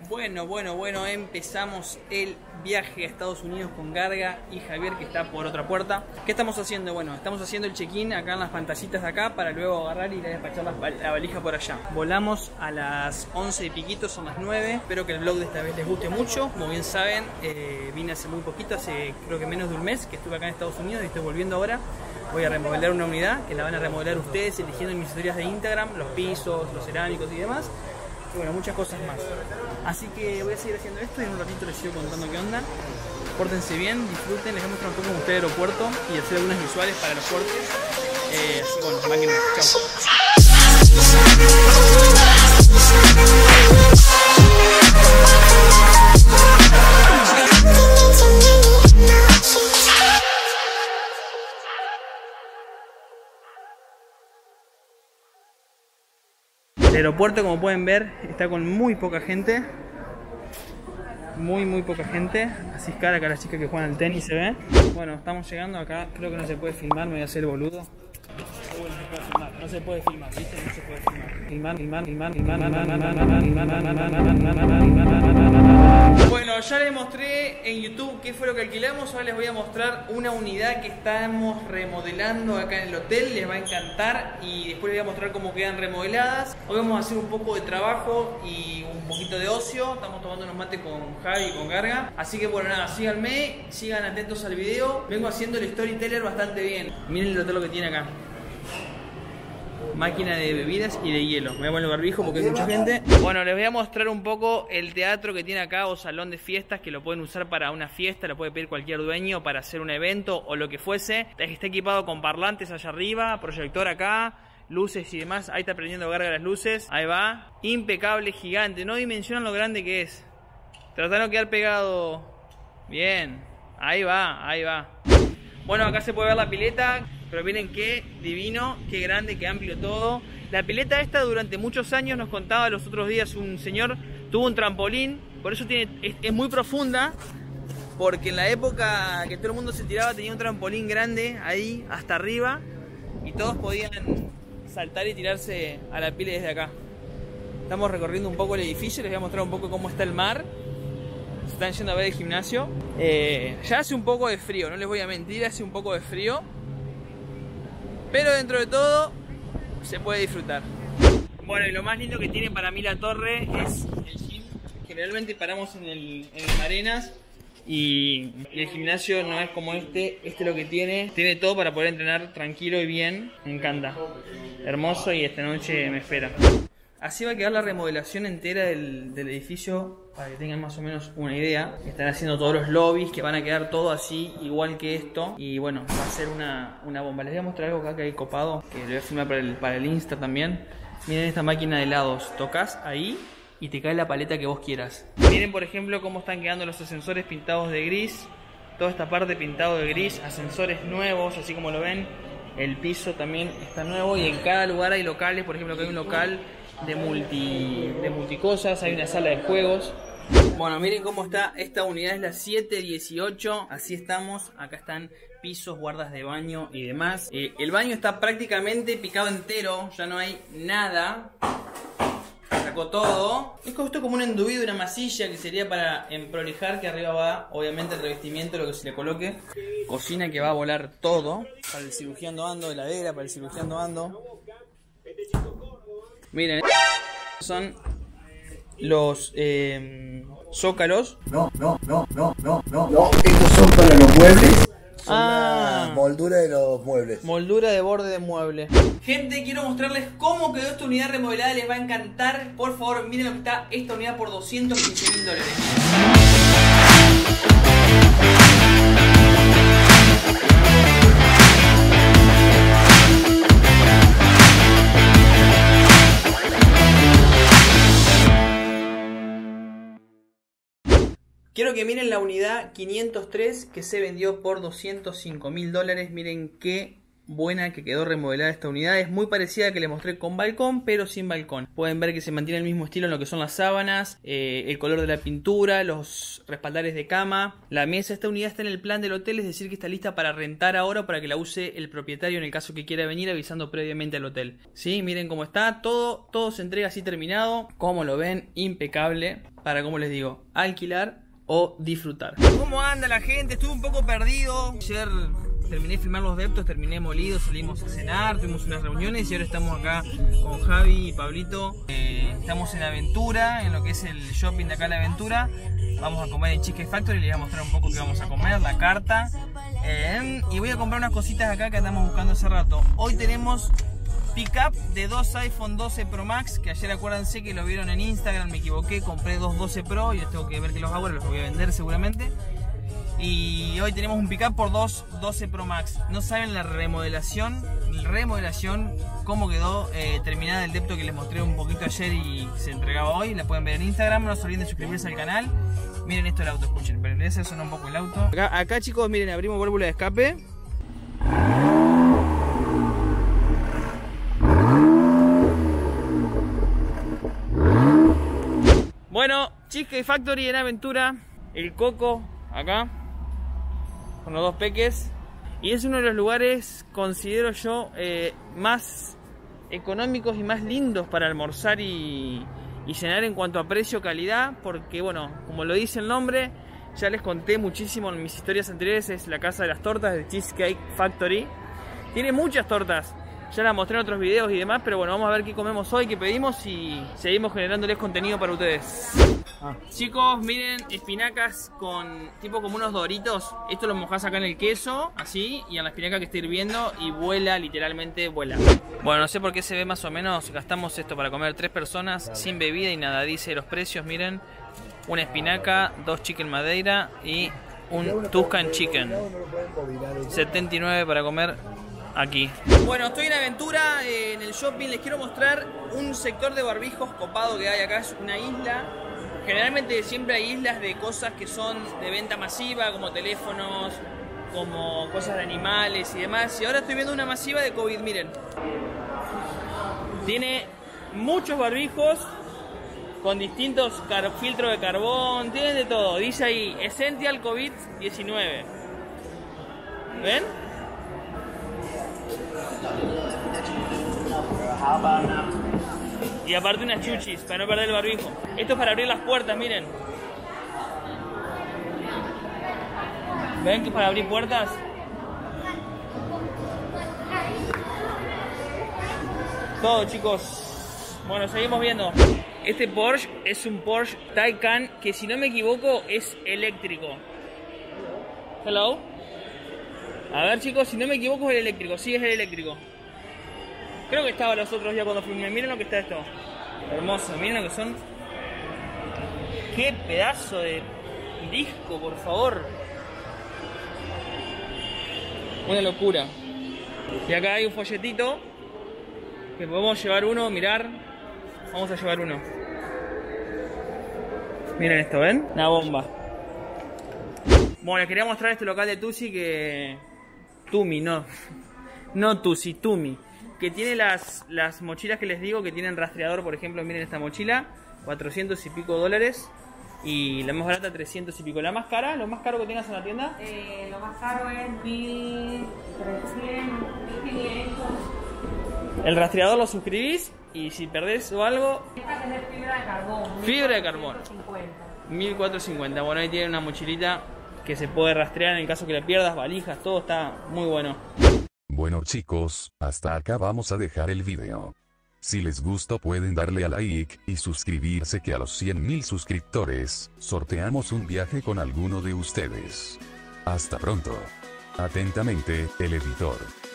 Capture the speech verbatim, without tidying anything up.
Bueno, bueno, bueno, empezamos el viaje a Estados Unidos con Garga y Javier, que está por otra puerta. ¿Qué estamos haciendo? Bueno, estamos haciendo el check-in acá en las pantallitas de acá para luego agarrar y ir a despachar la, la valija por allá. Volamos a las once y piquito, son las nueve. Espero que el vlog de esta vez les guste mucho. Como bien saben, eh, vine hace muy poquito, hace creo que menos de un mes que estuve acá en Estados Unidos y estoy volviendo ahora. Voy a remodelar una unidad que la van a remodelar ustedes eligiendo en mis historias de Instagram, los pisos, los cerámicos y demás. Y bueno, muchas cosas más. Así que voy a seguir haciendo esto y en un ratito les sigo contando qué onda. Pórtense bien, disfruten, les voy a mostrar un poco cómo está el aeropuerto y hacer algunas visuales para los cortes. Eh, así que bueno, máquina, chao. El aeropuerto, como pueden ver, está con muy poca gente. Muy, muy poca gente. Así es cara acá las chicas que juegan al tenis, se ve. Bueno, estamos llegando acá. Creo que no se puede filmar, me voy a hacer el boludo. No se puede filmar, ¿viste? No se puede filmar. Filmar, filmar, filmar, filmar, Bueno, ya les mostré en YouTube qué fue lo que alquilamos. Ahora les voy a mostrar una unidad que estamos remodelando acá en el hotel. Les va a encantar y después les voy a mostrar cómo quedan remodeladas. Hoy vamos a hacer un poco de trabajo y un poquito de ocio. Estamos tomando unos mates con Javi y con Garga. Así que bueno, nada, síganme, sigan atentos al video. Vengo haciendo el storyteller bastante bien. Miren el hotel lo que tiene acá. Máquina de bebidas y de hielo. Me voy a poner el barbijo porque hay mucha gente. Bueno, les voy a mostrar un poco el teatro que tiene acá o salón de fiestas, que lo pueden usar para una fiesta, lo puede pedir cualquier dueño para hacer un evento o lo que fuese. Está equipado con parlantes allá arriba, proyector acá, luces y demás. Ahí está prendiendo Garga las luces. Ahí va. Impecable, gigante. No dimensionan lo grande que es. Trataron de quedar pegado. Bien. Ahí va, ahí va. Bueno, acá se puede ver la pileta. Pero miren qué divino, qué grande, qué amplio todo. La pileta esta durante muchos años, nos contaba los otros días un señor, tuvo un trampolín. Por eso tiene, es, es muy profunda. Porque en la época que todo el mundo se tiraba tenía un trampolín grande ahí hasta arriba. Y todos podían saltar y tirarse a la pila desde acá. Estamos recorriendo un poco el edificio, les voy a mostrar un poco cómo está el mar. Se están yendo a ver el gimnasio. Eh, ya hace un poco de frío, no les voy a mentir, hace un poco de frío. Pero dentro de todo se puede disfrutar. Bueno, y lo más lindo que tiene para mí la torre es el gym. Generalmente paramos en el, en el Arenas y, y el gimnasio no es como este. Este lo que tiene, tiene todo para poder entrenar tranquilo y bien. Me encanta. Hermoso, y esta noche me espera. Así va a quedar la remodelación entera del, del edificio, para que tengan más o menos una idea. Están haciendo todos los lobbies, que van a quedar todo así, igual que esto. Y bueno, va a ser una, una bomba. Les voy a mostrar algo acá que hay copado, que lo voy a filmar para el, para el Insta también. Miren esta máquina de helados. Tocas ahí y te cae la paleta que vos quieras. Miren por ejemplo cómo están quedando los ascensores pintados de gris. Toda esta parte pintado de gris. Ascensores nuevos, así como lo ven. El piso también está nuevo. Y en cada lugar hay locales. Por ejemplo, que hay un local de multi de multicosas, hay una sala de juegos. Bueno, miren cómo está esta unidad, es la siete dieciocho. Así estamos, acá están pisos, guardas de baño y demás. eh, El baño está prácticamente picado entero, ya no hay nada. Sacó todo. Es esto como un enduido, una masilla que sería para emprolijar, que arriba va obviamente el revestimiento, lo que se le coloque. Cocina que va a volar todo. Para el cirugiano ando, heladera para el cirugiano ando. Miren, son los eh, zócalos. No, no, no, no, no, no, no. Estos son para los muebles. Son ah, la moldura de los muebles. Moldura de borde de mueble. Gente, quiero mostrarles cómo quedó esta unidad remodelada. Les va a encantar. Por favor, miren lo que está esta unidad por doscientos quince mil dólares. Quiero que miren la unidad quinientos tres que se vendió por doscientos cinco mil dólares. Miren qué buena que quedó remodelada esta unidad. Es muy parecida a la que les mostré con balcón, pero sin balcón. Pueden ver que se mantiene el mismo estilo en lo que son las sábanas, eh, el color de la pintura, los respaldares de cama. La mesa, esta unidad está en el plan del hotel, es decir que está lista para rentar ahora, para que la use el propietario en el caso que quiera venir, avisando previamente al hotel. ¿Sí? Miren cómo está, todo, todo se entrega así terminado. Como lo ven, impecable. para, como les digo, alquilar o disfrutar. ¿Cómo anda la gente? Estuve un poco perdido. Ayer terminé de filmar los deptos, terminé molido, salimos a cenar, tuvimos unas reuniones y ahora estamos acá con Javi y Pablito. Eh, estamos en Aventura, en lo que es el shopping de acá de Aventura. Vamos a comer en Cheesecake Factory, les voy a mostrar un poco qué vamos a comer, la carta. Eh, y voy a comprar unas cositas acá que andamos buscando hace rato. Hoy tenemos pick-up de dos iPhone doce Pro Max, que ayer acuérdense que lo vieron en Instagram, me equivoqué, compré dos doce Pro y les tengo que ver que los hago, los voy a vender seguramente. Y hoy tenemos un pick-up por dos doce Pro Max. No saben la remodelación, remodelación, cómo quedó eh, terminada el depto que les mostré un poquito ayer y se entregaba hoy. La pueden ver en Instagram, no se olviden de suscribirse al canal. Miren esto del auto, escuchen, pero les suena un poco el auto. Acá, acá chicos, miren, abrimos válvula de escape. Bueno, Cheesecake Factory en Aventura, el Coco acá, con los dos peques. Y es uno de los lugares, considero yo, eh, más económicos y más lindos para almorzar y, y cenar en cuanto a precio-calidad. Porque, bueno, como lo dice el nombre, ya les conté muchísimo en mis historias anteriores, es la casa de las tortas de Cheesecake Factory. Tiene muchas tortas. Ya la mostré en otros videos y demás, pero bueno, vamos a ver qué comemos hoy, qué pedimos y seguimos generándoles contenido para ustedes. Ah. Chicos, miren, espinacas con tipo como unos doritos. Esto lo mojás acá en el queso, así, y en la espinaca que está hirviendo y vuela, literalmente vuela. Bueno, no sé por qué se ve más o menos, gastamos esto para comer tres personas, claro, sin bebida y nada. Dice los precios, miren, una espinaca, dos chicken madeira y un Tuscan chicken. setenta y nueve para comer aquí. Bueno, estoy en Aventura, eh, en el shopping. Les quiero mostrar un sector de barbijos copado que hay acá. Es una isla. Generalmente siempre hay islas de cosas que son de venta masiva, como teléfonos, como cosas de animales y demás. Y ahora estoy viendo una masiva de COVID, miren. Tiene muchos barbijos con distintos filtros de carbón, tienen de todo. Dice ahí, Essential COVID diecinueve. ¿Ven? Y aparte unas chuchis para no perder el barbijo. Esto es para abrir las puertas, miren. ¿Ven que es para abrir puertas? Todo, chicos. Bueno, seguimos viendo. Este Porsche es un Porsche Taycan que, si no me equivoco, es eléctrico. Hello. A ver, chicos, si no me equivoco es el eléctrico. Sí, es el eléctrico. Creo que estaba los otros ya cuando filmé. Miren lo que está esto. Hermoso. Miren lo que son. Qué pedazo de disco, por favor. Una locura. Y acá hay un folletito que podemos llevar uno, mirar. Vamos a llevar uno. Miren esto, ¿ven? Una bomba. Bueno, les quería mostrar este local de Tusi que... Tumi, no. No Tusi, Tumi. Que tiene las, las mochilas que les digo, que tienen rastreador. Por ejemplo, miren esta mochila, cuatrocientos y pico dólares. Y la más barata, trescientos y pico. ¿La más cara? ¿Lo más caro que tengas en la tienda? Eh, lo más caro es mil trescientos, mil quinientos. El rastreador lo suscribís y si perdés o algo... Esta es de fibra de carbón. Fibra de carbón. mil cuatrocientos cincuenta. Bueno, ahí tiene una mochilita que se puede rastrear en el caso que la pierdas, valijas, todo está muy bueno. Bueno chicos, hasta acá vamos a dejar el video. Si les gustó pueden darle a like y suscribirse, que a los cien mil suscriptores, sorteamos un viaje con alguno de ustedes. Hasta pronto. Atentamente, el editor.